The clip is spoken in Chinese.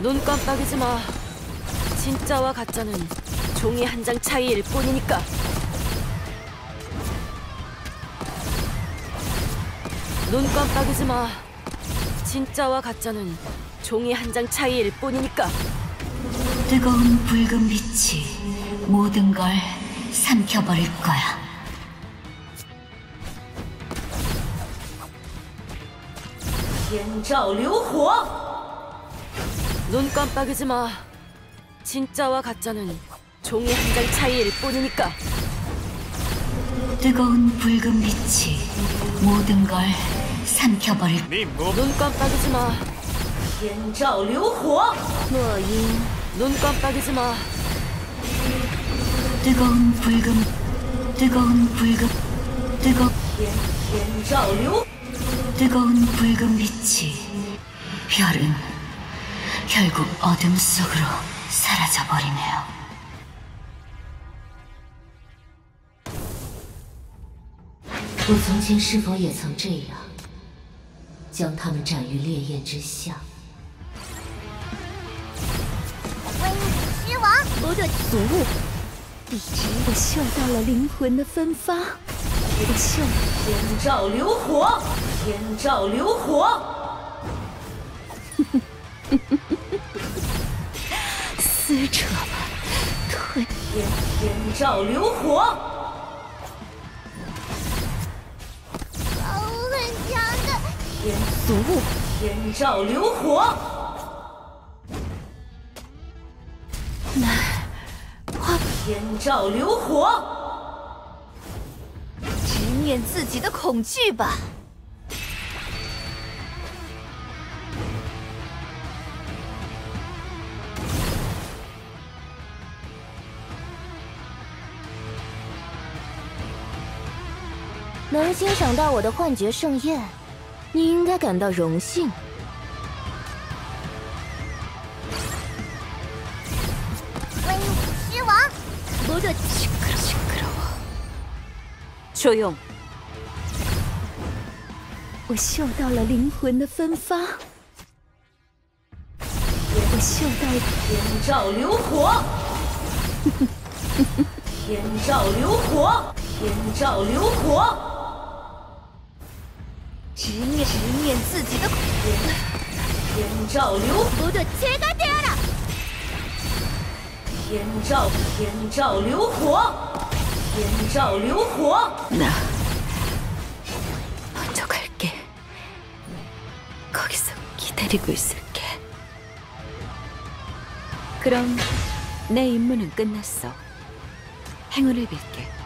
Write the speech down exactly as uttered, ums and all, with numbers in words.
눈 깜빡이지 마. 진짜와 가짜는 종이 한 장 차이일 뿐이니까. 눈 깜빡이지 마. 진짜와 가짜는 종이 한 장 차이일 뿐이니까. 뜨거운 붉은 빛이 모든 걸 삼켜버릴 거야. 天照流火! 눈 깜빡이지 마. 진짜와 가짜는 종이 한 장 차이일 뿐이니까. 뜨거운 붉은 빛이 모든 걸 삼켜버릴. 눈 깜빡이지 마. 天照流火! 诺音. 눈 깜빡이지 마. 뜨거운 붉은 뜨거운 붉은 뜨거 天天照流 뜨거운 붉은 빛이 별은 결국 어둠 속으로 사라져버리네요. 我从前是否也曾这样将他们斩于烈焰之下？ 威武狮王，我的俗物，一直我嗅到了灵魂的芬芳，我嗅。 天照流火，天照流火。 撕扯吧，吞。 天天照流火。 哦，很强的。 天俗物， 天照流火。 那花天照流火。 直面自己的恐惧吧。能欣赏到我的幻觉盛宴，你应该感到荣幸。威武狮王，我的。 조용。 我嗅到了灵魂的芬芳，我嗅到了天照流火，天照流火，天照流火， 直面直面自己的恐天天照流我的切干掉了， 天照天照流火。 天照流火. 나 먼저 갈게. 거기서 기다리고 있을게. 그럼 내 임무는 끝났어. 행운을 빌게.